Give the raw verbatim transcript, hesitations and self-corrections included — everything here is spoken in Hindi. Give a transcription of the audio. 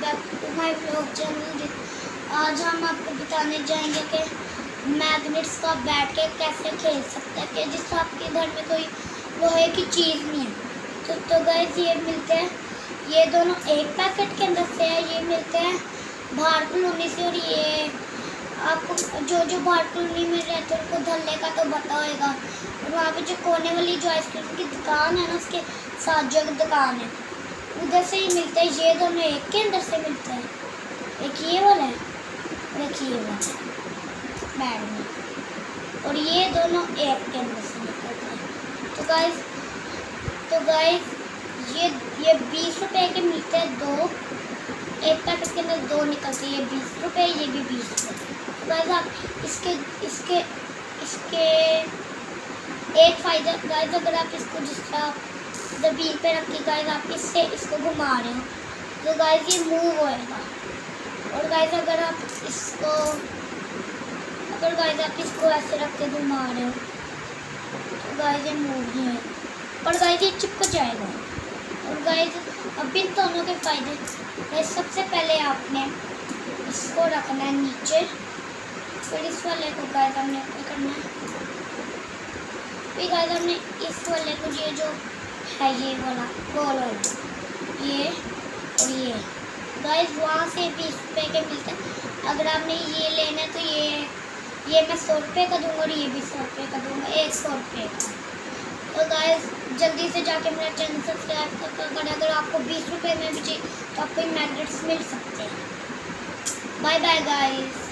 Back to my vlog channel. आज हम आपको बताने जाएंगे कि मैग्नेट्स का बैठ के कैसे खेल सकते हैं कि जिससे आपके घर में कोई लोहे की चीज़ नहीं है। तो तो गाइस ये मिलते हैं, ये दोनों एक पैकेट के अंदर से है। ये मिलते हैं बाहर कॉलोनी से, और ये आपको जो जो बाहर कॉलोनी में रहते हैं उनको धल्ले का तो पता होगा। और वहाँ पे जो कोने वाली जो आइसक्रीम की दुकान है ना, उसके साथ जो दुकान है उधर से ही मिलते हैं। ये दोनों एक के अंदर से मिलते हैं, एक ये वाला है और एक ये वाला है बैग में, और ये दोनों एक के अंदर से निकलते हैं। तो गाइस तो गाइस ये ये बीस रुपए के मिलते हैं दो, एक पैकेट के अंदर दो निकलते हैं। ये बीस रुपए, ये भी बीस रुपए। तो गाइस आप इसके इसके इसके एक फ़ायदा गाइस, अगर आप इसको जिस तरह ज़मीन पे रख के गाइस आप इससे इसको घुमा रहे हो तो गाइस ये मूव होएगा। और गाइस अगर आप इसको अगर गाइस आप इसको ऐसे रख के घुमा रहे हो तो गाइस ये मूव नहीं होएगा, पर गाइस ये चिपक जाएगा। और गाइस अब इन दोनों के फ़ायदे, गाइस सबसे पहले आपने इसको रखना है नीचे, फिर इस वाले को गाइस हमने करना है, फिर गाइस हमने इस वाले को ये जो है ये वाला गोल वाला ये और ये गाइस वहाँ से बीस रुपये के मिलते हैं। अगर आपने ये लेना है तो ये ये मैं सौ रुपये का दूँगा और ये भी सौ रुपये का दूँगा, एक सौ रुपये का। तो गाइस जल्दी से जाके मेरा चैनल सब्सक्राइब कर, अगर आपको बीस रुपये में भी चाहिए तो आपको मैग्नेट्स मिल सकते हैं। Bye bye guys.